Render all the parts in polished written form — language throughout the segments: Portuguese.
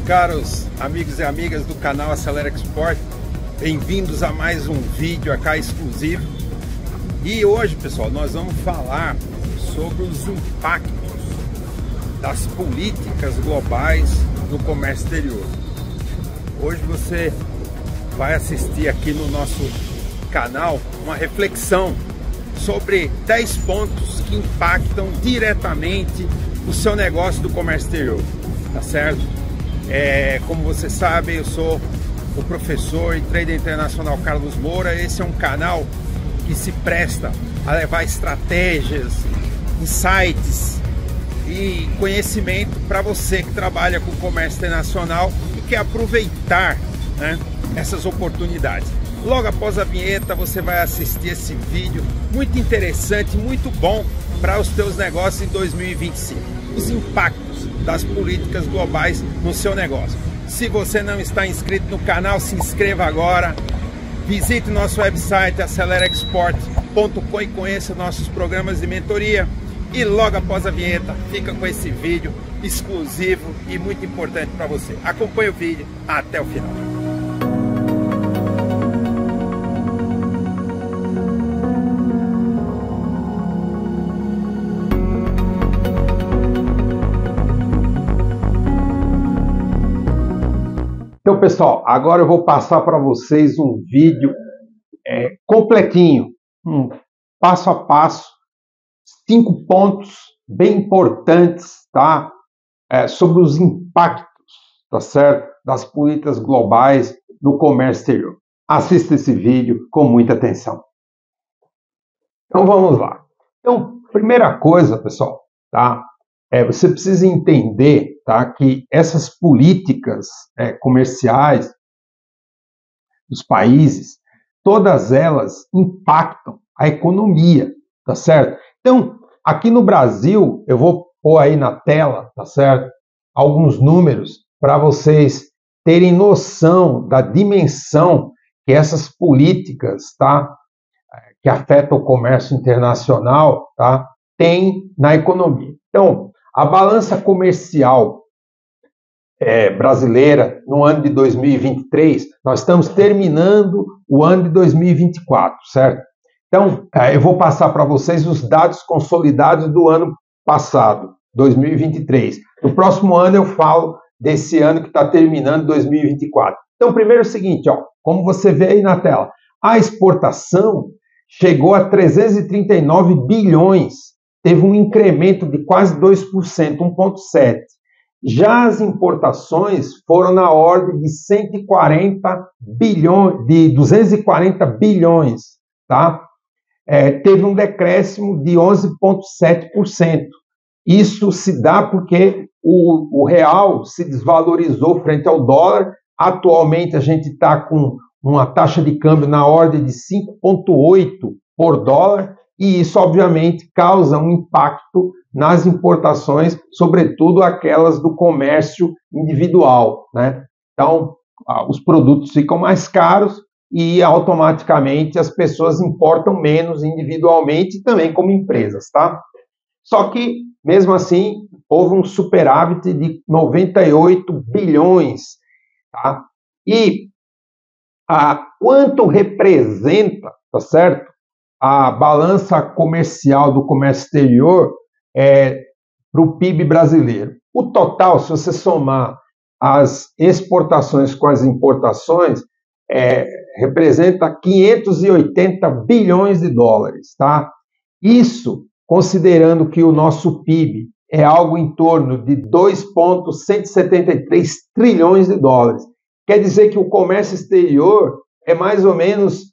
caros amigos e amigas do canal Acelera Export, bem-vindos a mais um vídeo aqui exclusivo. E hoje, pessoal, nós vamos falar sobre os impactos das políticas globais no comércio exterior. Hoje você vai assistir aqui no nosso canal uma reflexão sobre 10 pontos que impactam diretamente o seu negócio do comércio exterior, tá certo? Como você sabe, eu sou o professor e trader internacional Carlos Moura. Esse é um canal que se presta a levar estratégias, insights e conhecimento para você que trabalha com comércio internacional e quer aproveitar, né, essas oportunidades. Logo após a vinheta você vai assistir esse vídeo muito interessante, muito bom para os teus negócios em 2025. Os impactos das políticas globais no seu negócio. Se você não está inscrito no canal, se inscreva agora. Visite nosso website aceleraexport.com e conheça nossos programas de mentoria. E logo após a vinheta, fica com esse vídeo exclusivo e muito importante para você. Acompanhe o vídeo até o final. Então, pessoal, agora eu vou passar para vocês um vídeo completinho, passo a passo, 5 pontos bem importantes, tá? Sobre os impactos, tá certo? Das políticas globais no comércio exterior. Assista esse vídeo com muita atenção. Então, vamos lá. Então, primeira coisa, pessoal, tá? Você precisa entender, tá, que essas políticas comerciais dos países, todas elas impactam a economia, tá certo? Então, aqui no Brasil, eu vou pôr aí na tela, tá certo, alguns números para vocês terem noção da dimensão que essas políticas, tá, que afetam o comércio internacional, tá, tem na economia. Então, a balança comercial brasileira no ano de 2023, nós estamos terminando o ano de 2024, certo? Então, eu vou passar para vocês os dados consolidados do ano passado, 2023. No próximo ano eu falo desse ano que está terminando, 2024. Então, primeiro é o seguinte, ó, como você vê aí na tela, a exportação chegou a 339 bilhões, teve um incremento de quase 2%, 1,7%. Já as importações foram na ordem de 140 bilhões, de 240 bilhões, tá? Teve um decréscimo de 11,7%. Isso se dá porque o real se desvalorizou frente ao dólar. Atualmente a gente está com uma taxa de câmbio na ordem de 5,8 por dólar. E isso, obviamente, causa um impacto nas importações, sobretudo aquelas do comércio individual, né? Então, os produtos ficam mais caros e, automaticamente, as pessoas importam menos individualmente e também como empresas, tá? Só que, mesmo assim, houve um superávit de 98 bilhões, tá? E quanto representa, tá certo? A balança comercial do comércio exterior para o PIB brasileiro. O total, se você somar as exportações com as importações, representa 580 bilhões de dólares, tá? Isso, considerando que o nosso PIB é algo em torno de 2,173 trilhões de dólares. Quer dizer que o comércio exterior é mais ou menos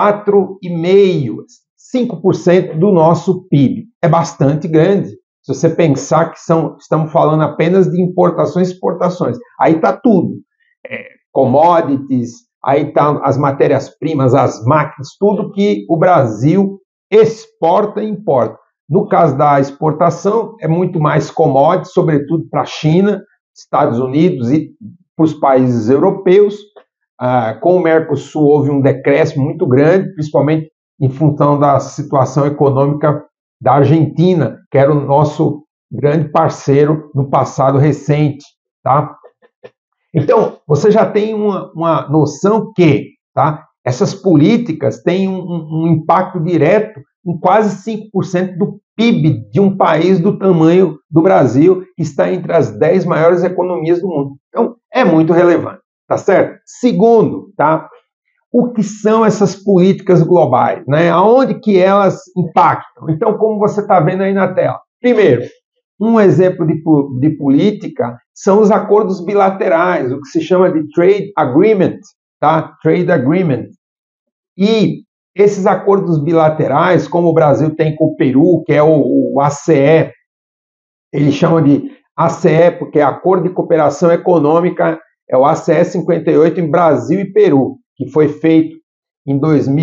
4,5%, 5% do nosso PIB. É bastante grande. Se você pensar que estamos falando apenas de importações e exportações. Aí está tudo. Commodities, aí está as matérias-primas, as máquinas, tudo que o Brasil exporta e importa. No caso da exportação, é muito mais commodities, sobretudo para a China, Estados Unidos e para os países europeus. Com o Mercosul houve um decréscimo muito grande, principalmente em função da situação econômica da Argentina, que era o nosso grande parceiro no passado recente, tá? Então, você já tem uma noção que, tá, essas políticas têm um impacto direto em quase 5% do PIB de um país do tamanho do Brasil, que está entre as 10 maiores economias do mundo. Então, é muito relevante, tá certo? Segundo, tá, o que são essas políticas globais, né? Aonde que elas impactam? Então, como você está vendo aí na tela. Primeiro, um exemplo de política são os acordos bilaterais, o que se chama de Trade Agreement, tá? Trade Agreement. E esses acordos bilaterais, como o Brasil tem com o Peru, que é o ACE, eles chamam de ACE porque é Acordo de Cooperação Econômica, é o ACE 58 em Brasil e Peru, que foi feito em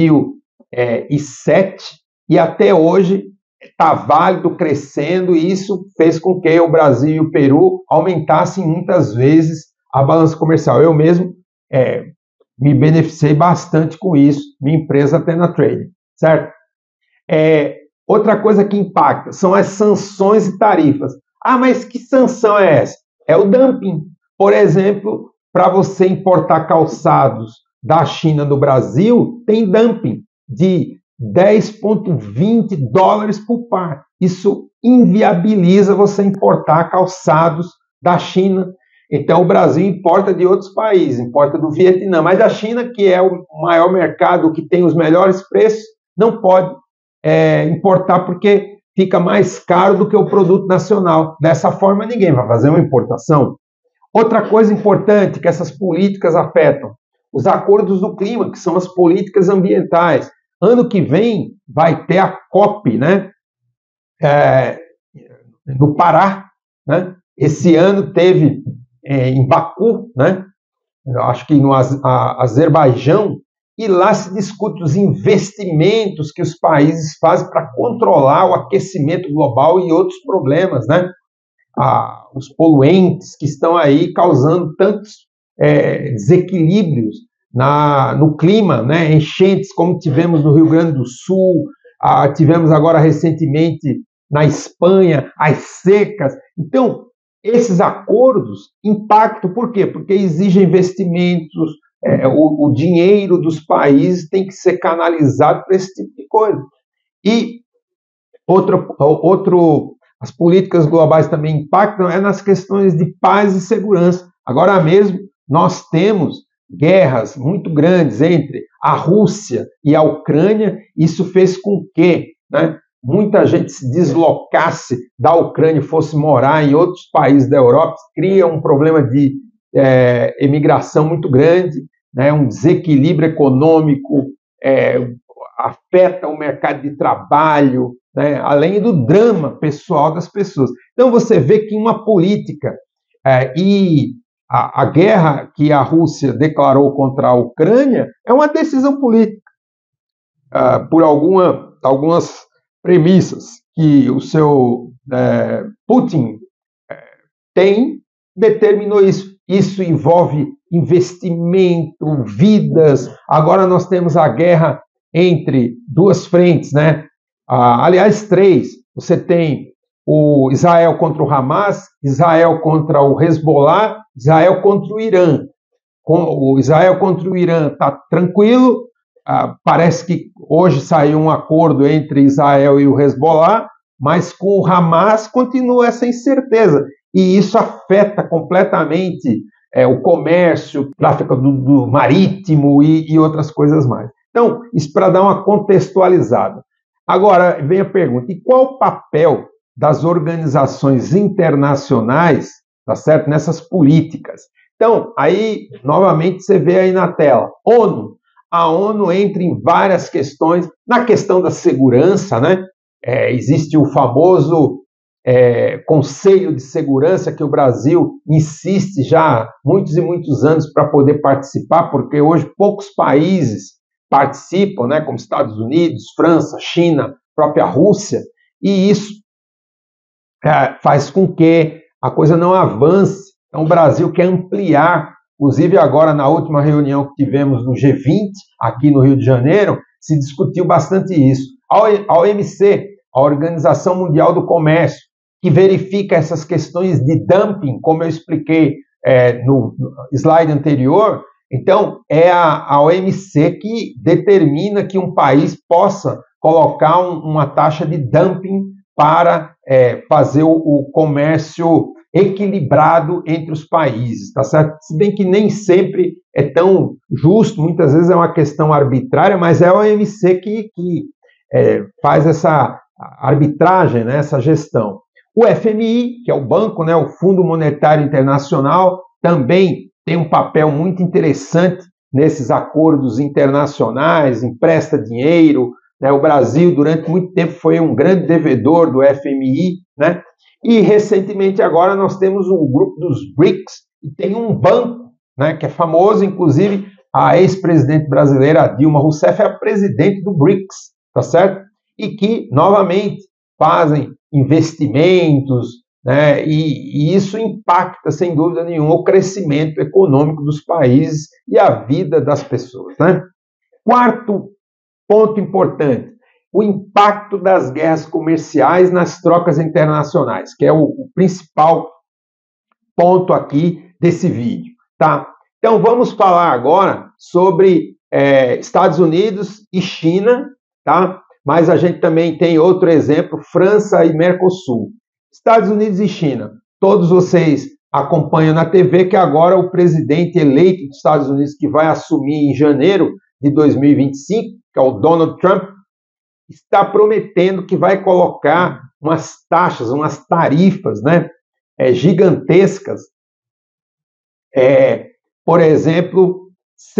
2007 e até hoje está válido, crescendo, e isso fez com que o Brasil e o Peru aumentassem muitas vezes a balança comercial. Eu mesmo me beneficiei bastante com isso, minha empresa até na Trade, certo? Outra coisa que impacta são as sanções e tarifas. Ah, mas que sanção é essa? É o dumping. Por exemplo, para você importar calçados da China no Brasil, tem dumping de 10,20 dólares por par. Isso inviabiliza você importar calçados da China. Então, o Brasil importa de outros países, importa do Vietnã, mas a China, que é o maior mercado, que tem os melhores preços, não pode importar porque fica mais caro do que o produto nacional. Dessa forma, ninguém vai fazer uma importação. Outra coisa importante que essas políticas afetam, os acordos do clima, que são as políticas ambientais. Ano que vem vai ter a COP, né? No Pará, né? Esse ano teve em Baku, né? Eu acho que no Azerbaijão, e lá se discute os investimentos que os países fazem para controlar o aquecimento global e outros problemas, né? Os poluentes que estão aí causando tantos desequilíbrios no clima, né? Enchentes como tivemos no Rio Grande do Sul, tivemos agora recentemente na Espanha, as secas. Então, esses acordos impactam, por quê? Porque exigem investimentos, o dinheiro dos países tem que ser canalizado para esse tipo de coisa. E as políticas globais também impactam nas questões de paz e segurança. Agora mesmo, nós temos guerras muito grandes entre a Rússia e a Ucrânia. Isso fez com que, né, muita gente se deslocasse da Ucrânia e fosse morar em outros países da Europa. Cria um problema de emigração muito grande, né, um desequilíbrio econômico, afeta o mercado de trabalho, né, além do drama pessoal das pessoas. Então você vê que uma política e a guerra que a Rússia declarou contra a Ucrânia é uma decisão política, por algumas premissas que o seu Putin determinou isso. Isso envolve investimento, vidas. Agora nós temos a guerra entre duas frentes, né? Aliás, três. Você tem o Israel contra o Hamas, Israel contra o Hezbollah, Israel contra o Irã. O Israel contra o Irã está tranquilo. Parece que hoje saiu um acordo entre Israel e o Hezbollah, mas com o Hamas continua essa incerteza. E isso afeta completamente o comércio, o tráfego do marítimo e outras coisas mais. Então, isso para dar uma contextualizada. Agora, vem a pergunta, e qual o papel das organizações internacionais, tá certo, nessas políticas? Então, aí, novamente, você vê aí na tela, ONU. A ONU entra em várias questões, na questão da segurança, né? Existe o famoso Conselho de Segurança, que o Brasil insiste já há muitos e muitos anos para poder participar, porque hoje poucos países participam, né, como Estados Unidos, França, China, própria Rússia, e isso faz com que a coisa não avance. Então o Brasil quer ampliar, inclusive agora na última reunião que tivemos no G20, aqui no Rio de Janeiro, se discutiu bastante isso. A OMC, a Organização Mundial do Comércio, que verifica essas questões de dumping, como eu expliquei no slide anterior, então é a OMC que determina que um país possa colocar uma taxa de dumping para fazer o comércio equilibrado entre os países, tá certo? Se bem que nem sempre é tão justo, muitas vezes é uma questão arbitrária, mas é a OMC que faz essa arbitragem, né, essa gestão. O FMI, que é o banco, né, o Fundo Monetário Internacional, também tem um papel muito interessante nesses acordos internacionais, empresta dinheiro, né? O Brasil, durante muito tempo, foi um grande devedor do FMI, né? E, recentemente, agora, nós temos o grupo dos BRICS, e tem um banco, né, que é famoso, inclusive, a ex-presidente brasileira Dilma Rousseff é a presidente do BRICS, tá certo? E que, novamente, fazem investimentos, né, e isso impacta, sem dúvida nenhuma, o crescimento econômico dos países e a vida das pessoas, né? Quarto ponto importante, o impacto das guerras comerciais nas trocas internacionais, que é o principal ponto aqui desse vídeo, tá? Então, vamos falar agora sobre Estados Unidos e China, tá? Mas a gente também tem outro exemplo, França e Mercosul. Estados Unidos e China, todos vocês acompanham na TV que agora o presidente eleito dos Estados Unidos, que vai assumir em janeiro de 2025, que é o Donald Trump, está prometendo que vai colocar umas taxas, umas tarifas, né, gigantescas. Por exemplo,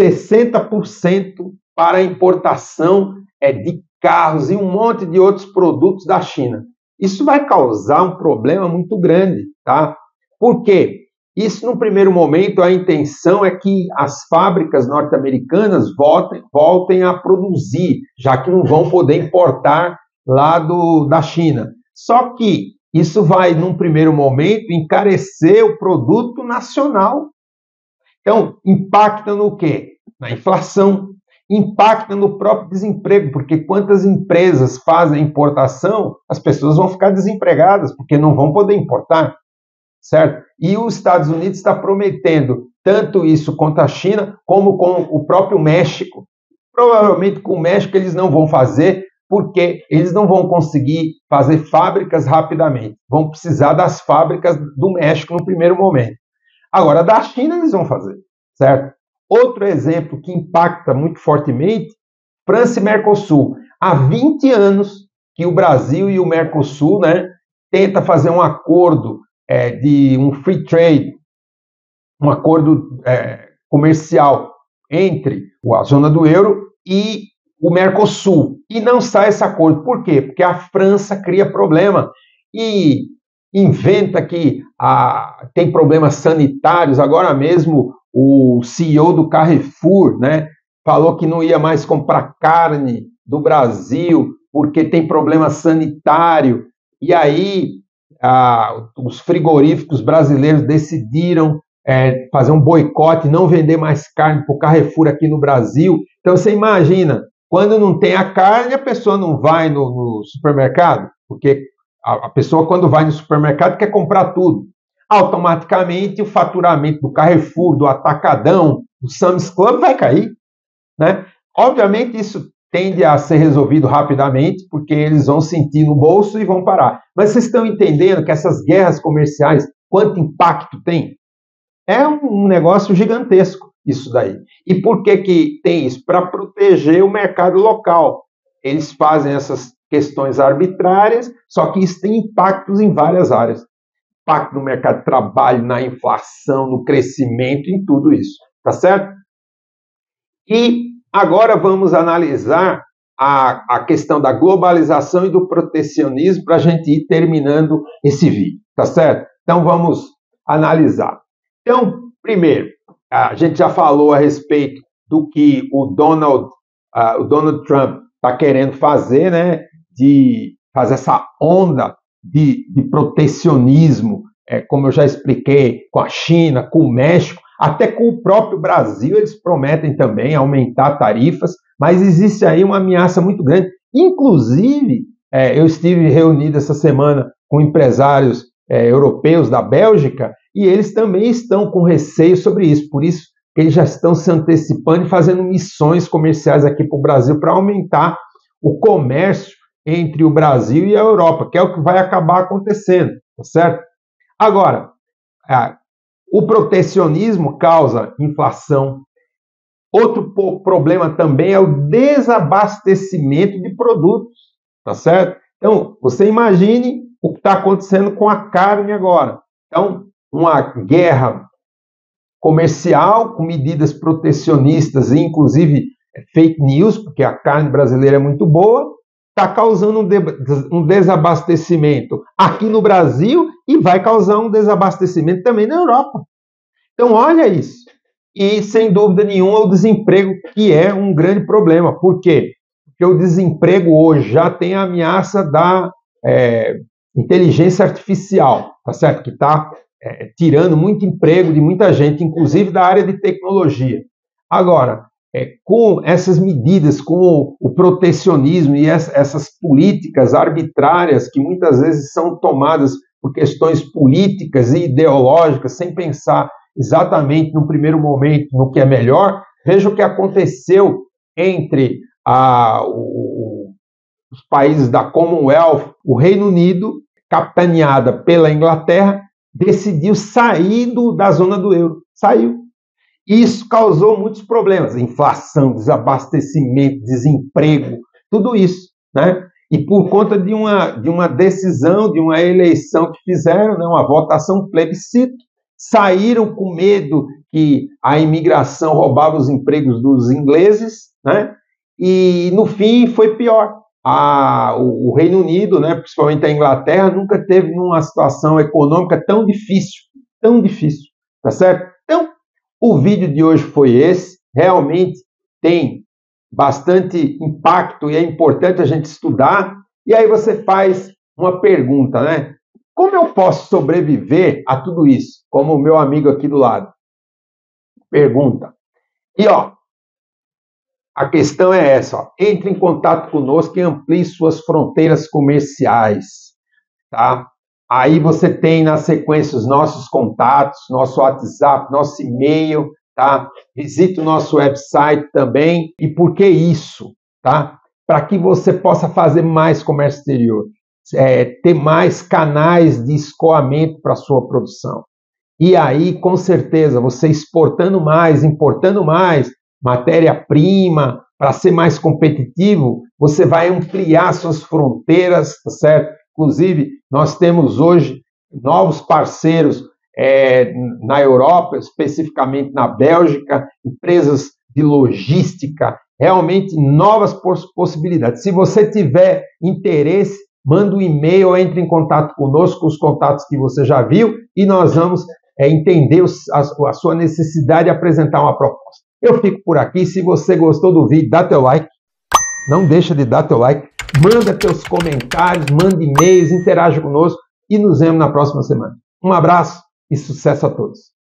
60% para a importação de carros e um monte de outros produtos da China. Isso vai causar um problema muito grande, tá? Por quê? Isso, no primeiro momento, a intenção é que as fábricas norte-americanas voltem a produzir, já que não vão poder importar lá da China. Só que isso vai, num primeiro momento, encarecer o produto nacional. Então, impacta no quê? Na inflação, impacta no próprio desemprego, porque quantas empresas fazem importação, as pessoas vão ficar desempregadas, porque não vão poder importar, certo? E os Estados Unidos está prometendo tanto isso contra a China, como com o próprio México. Provavelmente com o México eles não vão fazer, porque eles não vão conseguir fazer fábricas rapidamente. Vão precisar das fábricas do México no primeiro momento. Agora, da China eles vão fazer, certo? Outro exemplo que impacta muito fortemente, França e Mercosul. Há 20 anos que o Brasil e o Mercosul, né, tentam fazer um acordo de um free trade, um acordo comercial entre a zona do euro e o Mercosul. E não sai esse acordo. Por quê? Porque a França cria problema e inventa que tem problemas sanitários. Agora mesmo o CEO do Carrefour, né, falou que não ia mais comprar carne do Brasil porque tem problema sanitário. E aí os frigoríficos brasileiros decidiram fazer um boicote, não vender mais carne para o Carrefour aqui no Brasil. Então você imagina, quando não tem a carne, a pessoa não vai no supermercado, porque a pessoa, quando vai no supermercado, quer comprar tudo. Automaticamente o faturamento do Carrefour, do Atacadão, do Sam's Club vai cair, né? Obviamente isso tende a ser resolvido rapidamente, porque eles vão sentir no bolso e vão parar. Mas vocês estão entendendo que essas guerras comerciais, quanto impacto tem? É um negócio gigantesco isso daí. E por que tem isso? Para proteger o mercado local. Eles fazem essas questões arbitrárias, só que isso tem impactos em várias áreas. Impacto no mercado de trabalho, na inflação, no crescimento, em tudo isso. Tá certo? E agora vamos analisar a questão da globalização e do protecionismo para a gente ir terminando esse vídeo. Tá certo? Então vamos analisar. Então, primeiro, a gente já falou a respeito do que o Donald Trump está querendo fazer, né? De fazer essa onda de protecionismo, como eu já expliquei, com a China, com o México, até com o próprio Brasil, eles prometem também aumentar tarifas, mas existe aí uma ameaça muito grande. Inclusive, eu estive reunido essa semana com empresários europeus da Bélgica, E eles também estão com receio sobre isso, por isso que eles já estão se antecipando e fazendo missões comerciais aqui para o Brasil para aumentar o comércio entre o Brasil e a Europa, que é o que vai acabar acontecendo, tá certo? Agora, o protecionismo causa inflação. Outro problema também é o desabastecimento de produtos, tá certo? Então, você imagine o que está acontecendo com a carne agora. Então, uma guerra comercial com medidas protecionistas e, inclusive, fake news, porque a carne brasileira é muito boa, está causando um desabastecimento aqui no Brasil e vai causar um desabastecimento também na Europa. Então, olha isso. E, sem dúvida nenhuma, o desemprego, que é um grande problema. Por quê? Porque o desemprego hoje já tem a ameaça da inteligência artificial, tá certo? Que está tirando muito emprego de muita gente, inclusive da área de tecnologia. Agora, com essas medidas, com o protecionismo e essas políticas arbitrárias que muitas vezes são tomadas por questões políticas e ideológicas, sem pensar exatamente no primeiro momento no que é melhor, veja o que aconteceu entre os países da Commonwealth. O Reino Unido, capitaneada pela Inglaterra, decidiu sair da zona do euro. Saiu. Isso causou muitos problemas, inflação, desabastecimento, desemprego, tudo isso, né? E por conta de uma decisão, de uma eleição que fizeram, né, uma votação, plebiscito, saíram com medo que a imigração roubava os empregos dos ingleses, né? E no fim foi pior. O Reino Unido, né, principalmente a Inglaterra, nunca teve uma situação econômica tão difícil, tá certo? Então, o vídeo de hoje foi esse, realmente tem bastante impacto e é importante a gente estudar. E aí você faz uma pergunta, né? Como eu posso sobreviver a tudo isso? Como o meu amigo aqui do lado pergunta. E a questão é essa, entre em contato conosco e amplie suas fronteiras comerciais, tá? Aí você tem na sequência os nossos contatos, nosso WhatsApp, nosso e-mail, tá? Visite o nosso website também. E por que isso, tá? Para que você possa fazer mais comércio exterior, ter mais canais de escoamento para a sua produção. E aí, com certeza, você exportando mais, importando mais matéria-prima, para ser mais competitivo, você vai ampliar suas fronteiras, tá certo? Inclusive, nós temos hoje novos parceiros na Europa, especificamente na Bélgica, empresas de logística, realmente novas possibilidades. Se você tiver interesse, manda um e-mail ou entre em contato conosco, os contatos que você já viu, e nós vamos entender a sua necessidade e apresentar uma proposta. Eu fico por aqui. Se você gostou do vídeo, dá teu like. Não deixa de dar teu like. Manda teus comentários, manda e-mails, interaja conosco e nos vemos na próxima semana. Um abraço e sucesso a todos.